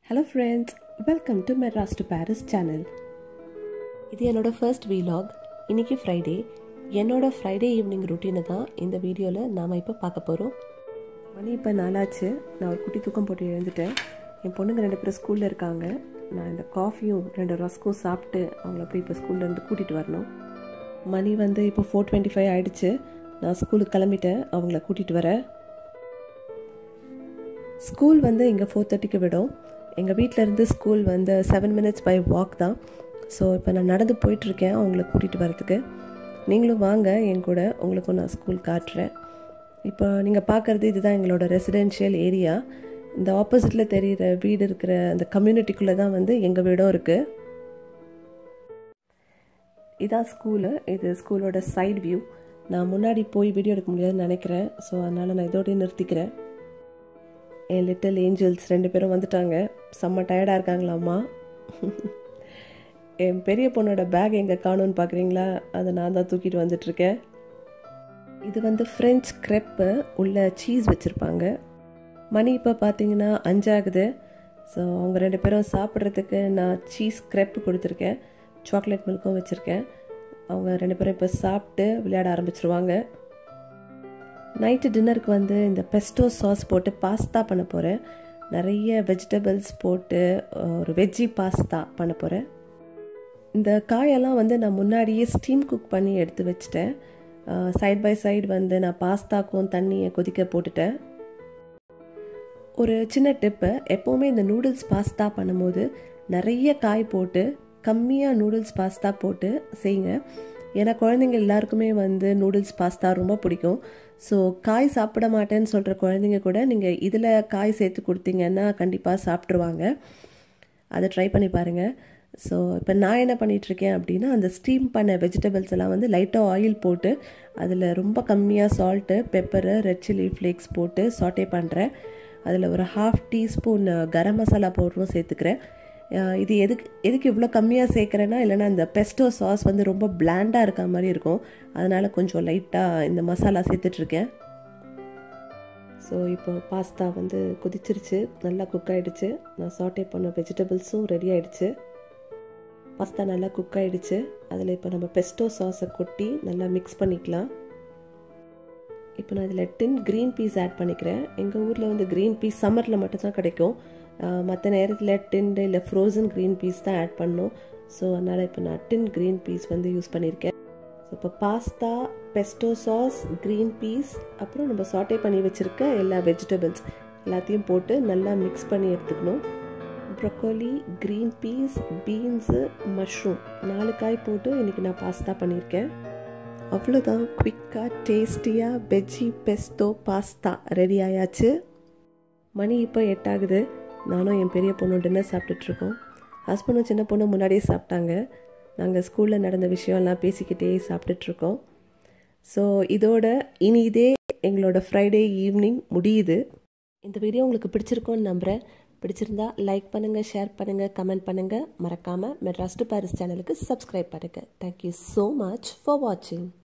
Hello friends, welcome to Madras to Paris channel. இது என்னோட first vlog. இன்னைக்கு Friday. என்னோட ஃப்ரைடே ஈவினிங் ரொட்டீனை தான் இந்த வீடியோவில் நாம் இப்போ பார்க்க போகிறோம். மணி இப்போ நாளாச்சு. நான் ஒரு குட்டி தூக்கம் போட்டு எழுந்துட்டேன். என் பொண்ணுங்க 2 பேரும் ஸ்கூலில் இருக்காங்க. நான் இந்த காஃபியும் 2 ரஸ்க்கும் சாப்பிட்டு அவங்கள அப்படியே இப்போ ஸ்கூல்லேருந்து கூட்டிகிட்டு வரணும். மணி இப்போ 4:25 ஆகிடுச்சு. நான் ஸ்கூலுக்கு கிளம்பிட்டேன் அவங்கள கூட்டிகிட்டு வரேன். ஸ்கூல் இங்கே 4:30க்கு விடும். எங்கள் வீட்டிலேருந்து ஸ்கூல் 7 minutes பை வாக் தான். ஸோ இப்போ நான் நடந்து போயிட்டுருக்கேன் அவங்கள கூட்டிகிட்டு வரதுக்கு. நீங்களும் வாங்க என் கூட, உங்களுக்கும் நான் ஸ்கூல் காட்டுறேன். இப்போ நீங்கள் பார்க்குறது இதுதான் எங்களோட ரெசிடென்ஷியல் ஏரியா. இந்த ஆப்போசிட்டில் தெரிகிற வீடு இருக்கிற அந்த கம்யூனிட்டிக்குள்ளே தான் எங்கள் வீடும் இருக்குது. இதான் ஸ்கூலு. இது ஸ்கூலோட சைட் வியூ. நான் முன்னாடி போய் வீடியோ எடுக்க முடியாதுன்னு நினைக்கிறேன். ஸோ அதனால் நான் இதோடய நிறுத்திக்கிறேன். என் லிட்டில் ஏஞ்சல்ஸ் 2 பேரும் வந்துட்டாங்க. செம்ம டயர்டாக இருக்காங்களாம்மா. என் பெரிய பொண்ணோட பேக் எங்கே காணும்னு பார்க்குறீங்களா? அதை நான் தான் தூக்கிட்டு வந்துட்டுருக்கேன். இது ஃப்ரெஞ்ச் க்ரெப்பு, உள்ள சீஸ் வச்சுருப்பாங்க. மணி இப்போ பார்த்தீங்கன்னா 5 ஆகுது. ஸோ அவங்க 2 பேரும் சாப்பிட்றதுக்கு நான் சீஸ் க்ரெப்பு கொடுத்துருக்கேன். சாக்லேட் மில்க்கும் வச்சுருக்கேன். அவங்க 2 பேரும் இப்போ சாப்பிட்டு விளையாட ஆரம்பிச்சிருவாங்க. நைட்டு டின்னருக்கு இந்த பெஸ்டோ சாஸ் போட்டு பாஸ்தா பண்ண போகிறேன். நிறைய வெஜிடபிள்ஸ் போட்டு ஒரு வெஜ்ஜி பாஸ்தா பண்ண போகிறேன். இந்த காயெல்லாம் நான் முன்னாடியே ஸ்டீம் குக் பண்ணி எடுத்து வச்சுட்டேன். சைட் பை சைடு நான் பாஸ்தாக்கும் தண்ணியை கொதிக்க போட்டுட்டேன். ஒரு சின்ன டிப்பு, எப்போவுமே இந்த நூடுல்ஸ் பாஸ்தா பண்ணும்போது நிறைய காய் போட்டு கம்மியாக நூடுல்ஸ் பாஸ்தா போட்டு செய்யுங்க. ஏன்னா குழந்தைங்க எல்லாருக்குமே நூடுல்ஸ் பாஸ்தா ரொம்ப பிடிக்கும். ஸோ காய் சாப்பிட மாட்டேன்னு சொல்கிற குழந்தைங்க கூட நீங்கள் இதில் காய் சேர்த்து கொடுத்தீங்கன்னா கண்டிப்பாக சாப்பிட்ருவாங்க. அதை ட்ரை பண்ணி பாருங்கள். ஸோ இப்போ நான் என்ன பண்ணிகிட்ருக்கேன் அப்படின்னா, அந்த ஸ்டீம் பண்ண வெஜிடபிள்ஸ் எல்லாம் லைட்டாக ஆயில் போட்டு அதில் ரொம்ப கம்மியாக salt, pepper, red chilli flakes போட்டு சாட்டே பண்ணுறேன். அதில் ஒரு 1/2 டீஸ்பூன் கரம் மசாலா பவுடரும் சேர்த்துக்கிறேன். இது எதுக்கு இவ்வளோ கம்மியாக சேர்க்குறேன்னா, இல்லைனா இந்த பெஸ்டோ சாஸ் ரொம்ப பிளாண்டாக இருக்க மாதிரி இருக்கும். அதனால் கொஞ்சம் லைட்டாக இந்த மசாலா சேர்த்துட்ருக்கேன். ஸோ இப்போ பாஸ்தா கொதிச்சிருச்சு, நல்லா குக் ஆகிடுச்சு. நான் சாட்டே பண்ண வெஜிடபிள்ஸும் ரெடி ஆகிடுச்சு. பாஸ்தா நல்லா குக் ஆகிடுச்சு. அதில் இப்போ நம்ம பெஸ்டோ சாஸை கொட்டி நல்லா மிக்ஸ் பண்ணிக்கலாம். இப்போ நான் இதில் 10 க்ரீன் பீஸ் ஆட் பண்ணிக்கிறேன். எங்கள் ஊரில் க்ரீன் பீஸ் சம்மரில் மட்டும்தான் கிடைக்கும். மற்ற நேரத்தில் டின்டு இல்லை ஃப்ரோசன் க்ரீன் பீஸ் தான் ஆட் பண்ணணும். ஸோ அதனால் இப்போ நான் 10 க்ரீன் பீஸ் யூஸ் பண்ணியிருக்கேன். ஸோ இப்போ pasta, pesto sauce, green peas, அப்புறம் நம்ம சாட்டே பண்ணி வச்சுருக்க எல்லா வெஜிடபிள்ஸ் எல்லாத்தையும் போட்டு நல்லா மிக்ஸ் பண்ணி எடுத்துக்கணும். Broccoli, green peas, beans, mushroom 4 காய் போட்டு இன்றைக்கி நான் பாஸ்தா பண்ணியிருக்கேன். அவ்வளோதான், குவிக்காக டேஸ்டியாக வெஜ்ஜி பெஸ்டோ பாஸ்தா ரெடி ஆயாச்சு. மணி இப்போ 8 ஆகுது. நானும் என் பெரிய பொண்ணு டின்னர் சாப்பிட்டுட்ருக்கோம். ஹஸ்பண்டும் சின்ன பொண்ணு முன்னாடியே சாப்பிட்டாங்க. நாங்கள் ஸ்கூலில் நடந்த விஷயம்லாம் பேசிக்கிட்டே சாப்பிட்டுட்ருக்கோம். ஸோ இதோட இதே எங்களோட ஃப்ரைடே ஈவினிங் முடியுது. இந்த வீடியோ உங்களுக்கு பிடிச்சிருக்கோன்னு நம்புகிறேன். பிடிச்சிருந்தா லைக் பண்ணுங்கள், ஷேர் பண்ணுங்கள், கமெண்ட் பண்ணுங்கள். மறக்காமல் மெட்ராஸ் டு பாரிஸ் சேனலுக்கு சப்ஸ்கிரைப் பண்ணுங்கள். தேங்க்யூ ஸோ மச் ஃபார் வாட்சிங்.